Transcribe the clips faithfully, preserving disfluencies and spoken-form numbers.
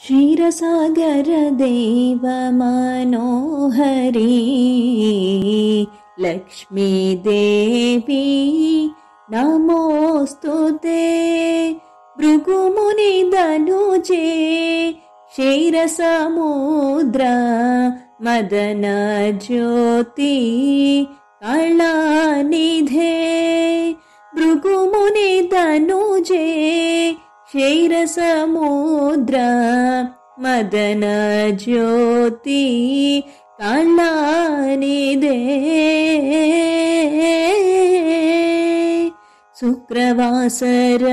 क्षीरसागर देव मनोहरी लक्ष्मी देवी नमोस्तुते। भृगुमुनि दनुजे क्षीरसमुद्र मदन ज्योति कलानिधे। भृगुमुनि दनुजे क्षीरसमुद्र मदन ज्योति कलानिधे। शुक्रवासर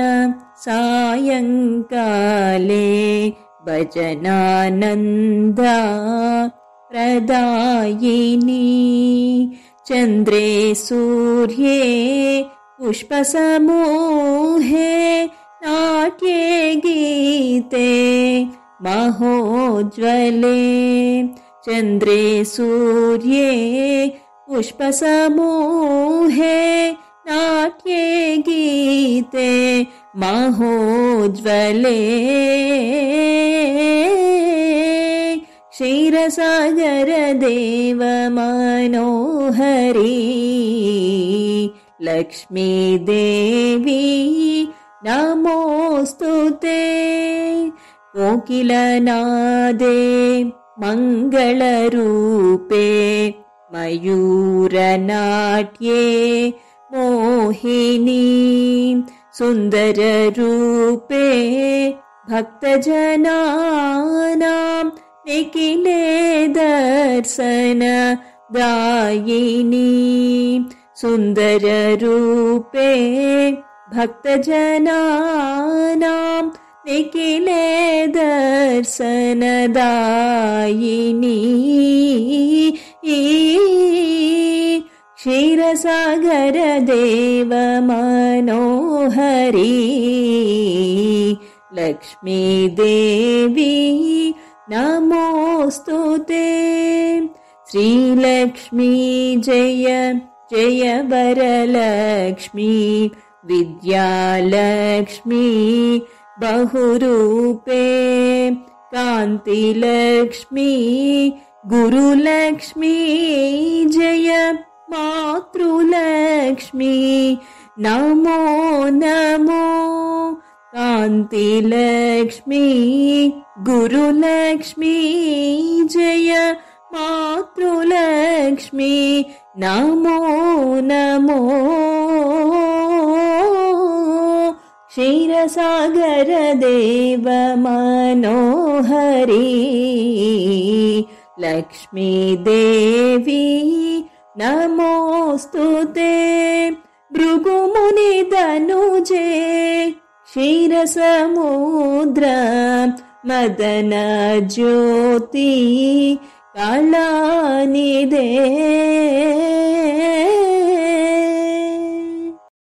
सायंकाले भजनानन्दा प्रदायिनी। चन्द्रे सूर्ये पुष्पसमूहे नाट्ये गीते महोज्वले। चन्द्रे सूर्ये पुष्पसमूहे नाट्ये गीते महोज्वले। क्षीरसागर देव मनोहरी लक्ष्मी देवी नमोस्तुते। कोकिलनादे मंगलरूपे मयूरनाट्ये मोहिनी। सुन्दररूपे भक्तजनानां निखिले दर्शन दायिनी। सुन्दररूपे भक्तजनानां निखिले दर्शन दायिनी। क्षीरसागर देव मनोहरी लक्ष्मी देवी नमोस्तुते। श्रीलक्ष्मी जय जय वरलक्ष्मी विद्यालक्ष्मी बहुरूपे। कान्तिलक्ष्मी गुरुलक्ष्मी जय मातृलक्ष्मी नमो नमो। कान्तिलक्ष्मी गुरुलक्ष्मी जय मातृलक्ष्मी नमो नमो। क्षीरसागर देव मनोहरी लक्ष्मी देवी नमोस्तुते। भृगुमुनि दनुजे क्षीरसमुद्र मदन ज्योति कलानिधे।